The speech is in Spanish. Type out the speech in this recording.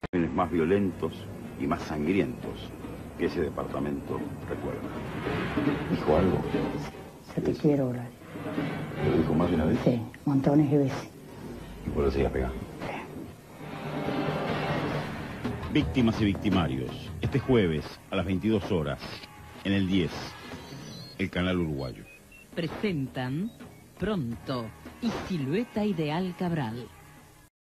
crímenes más violentos y más sangrientos que ese departamento recuerda. ¿Dijo algo? Yo te quiero, Horacio. ¿Lo dijo más de una vez? Sí, montones de veces. ¿Y por eso seguía pegando? Sí. Víctimas y victimarios, este jueves a las 22 horas, en el 10, el canal uruguayo. Presentan Pronto y Silueta Ideal Cabral.